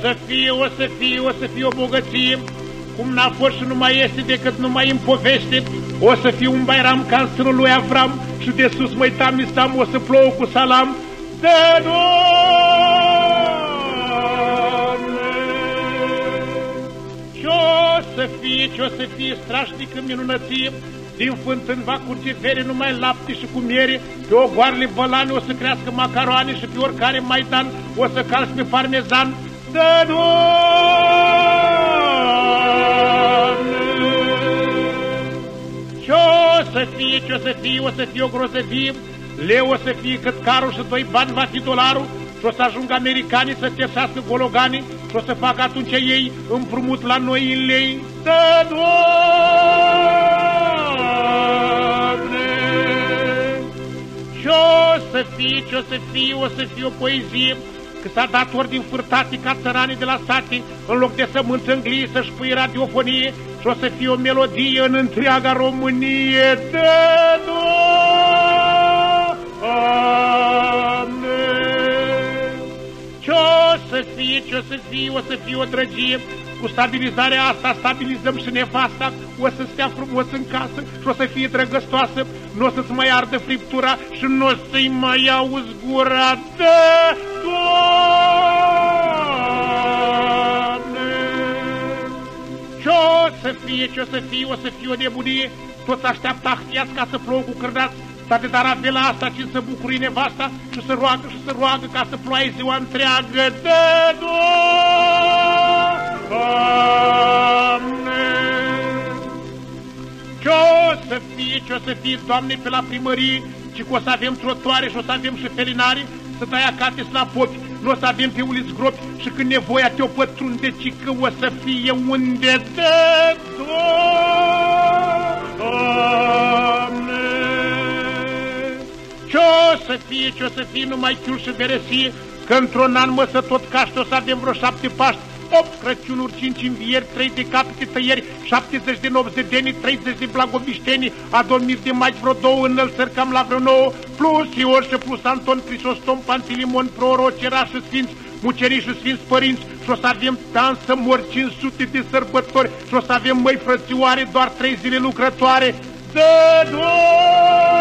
o să fie o bogăție, cum n-a fost și nu mai este decât numai în poveste. O să fie un Bairam ca în sânul lui Avram și de sus măitam istam, o să plouă cu salam. Dă, Doamne! Ce-o să fie strașnică minunăție, din fântâni va curge vere, numai lapte și cu miere, pe ogoarele bălane o să crească macaroane și pe oricare maidan o să calci pe parmezan. Dă, Doamne! Ce-o să fie, o să fie o grozăvie, leu o să fie cât carul și 2 bani va fi dolarul, și o să ajungă americanii să tersească gologanii și o să facă atunci ei împrumut la noi în lei. Dă, Doamne! Ce-o să fie o poezie, că s-a dat ori din fârtate ca țăranii de la sate, în loc de sămânță înglie să-și pui radiofonie, și o să fie o melodie în întreaga Românie. Dă, Doamne! Ce-o să fie o drăgie, cu stabilizarea asta stabilizăm și nevasta, o să stea frumos în casă și o să fie drăgăstoasă, nu o să-ți mai ardă friptura și nu o să-i mai auzi gura. Dă, Doamne! Ce-o să fie o nebunie, toți așteaptă ahtiați ca să plouă cu cârnați, dar de Daravela asta ci să bucuri nevasta și să roagă ca să ploaie ziua întreagă. Dă, Doamne! Ce-o să fie, Doamne, pe la primărie, ci că o să avem trotuare și o să avem și felinari, să dai acate la popi, nu o să avem pe uliți gropi și când nevoia te-o pătrunde, ci că o să fie unde. Dă, Doamne! Ce-o să fie numai chiul și veresie, că într-un an măsă tot caște o să avem vreo 7 Paști, 8 Crăciunuri, 5 învieri, 3 decapite tăieri, 70 de nopți de deni, 30 de blagovișteni, adormiri de magi, vreo 2 înălțări cam la vreo 9, plus Ior și plus Anton, Crisostom, Pantilimon, proroci, erași și sfinți, mucerii și sfinți părinți, și o să avem dansă mori 500 de sărbători, și o să avem, măi frățioare, doar 3 zile lucrătoare. Dă, Doamne!